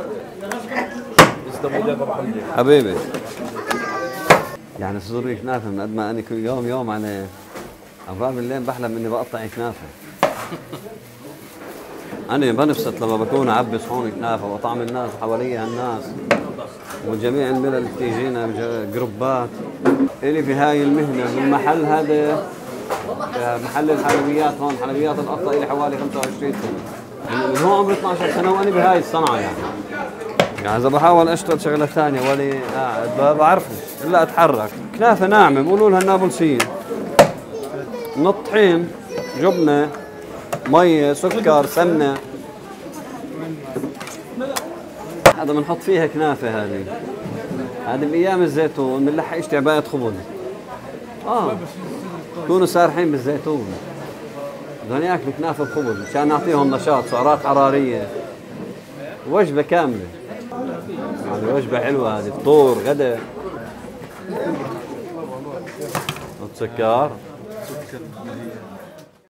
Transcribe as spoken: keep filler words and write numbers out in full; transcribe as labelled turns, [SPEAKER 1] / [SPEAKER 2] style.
[SPEAKER 1] حبيبي يعني صدوري كنافه من قد ما انا كل يوم يوم على أبرار بالليل بحلم اني بقطع كنافه. أنا بنبسط لما بكون أعبي صحون كنافة وأطعم الناس حواليها الناس وجميع الملل بتيجينا جروبات. إلي في هاي المهنة بالمحل هذا محل الحلويات هون حلويات القطة إلي حوالي خمسة وعشرين سنة من هون عمري اثنعش سنة وأنا بهاي الصنعة يعني. يعني إذا بحاول أشتغل شغلة ثانية ولي قاعد بعرفش إلا أتحرك. كنافة ناعمة بقولوا لها النابلسية من الطحين جبنة مية سكر سمنة هذا بنحط فيها كنافة. هذه هذه بأيام الزيتون بنلحق اشتعابات خبز اه كونوا سارحين بالزيتون بدهم ياكلوا كنافة بخبز مشان نعطيهم نشاط سعرات حرارية. وجبة كاملة هذه وجبة حلوة. هذه فطور غدا وسكر